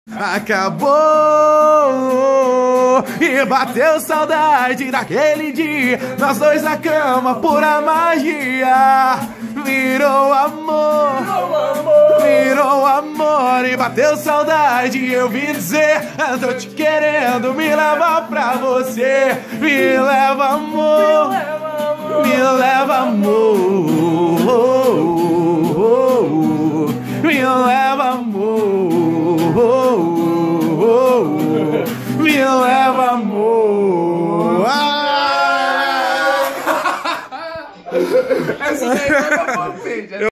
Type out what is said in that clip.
Acabou e bateu saudade daquele dia, nós dois na cama, pura magia. Virou amor, virou amor e bateu saudade. Eu vim dizer, tô te querendo, me leva pra você. Me leva amor, me leva amor, me leva amor. Me leva amor. Essa daí vai pra fanpage.